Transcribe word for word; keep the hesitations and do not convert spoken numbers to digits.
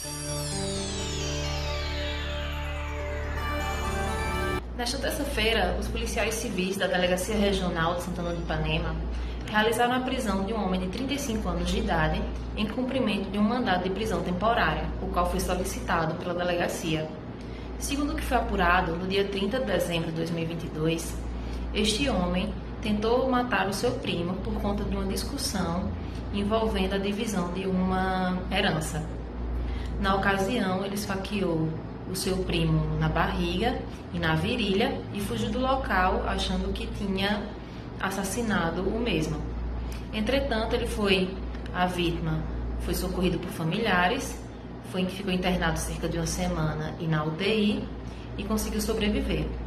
Nesta terça-feira, os policiais civis da Delegacia Regional de Santana do Ipanema realizaram a prisão de um homem de trinta e cinco anos de idade em cumprimento de um mandado de prisão temporária, o qual foi solicitado pela delegacia. Segundo o que foi apurado, no dia trinta de dezembro de dois mil e vinte e dois, este homem tentou matar o seu primo por conta de uma discussão envolvendo a divisão de uma herança. Na ocasião, ele esfaqueou o seu primo na barriga e na virilha e fugiu do local achando que tinha assassinado o mesmo. Entretanto, ele foi a vítima, foi socorrido por familiares, foi, ficou internado cerca de uma semana e na U T I e conseguiu sobreviver.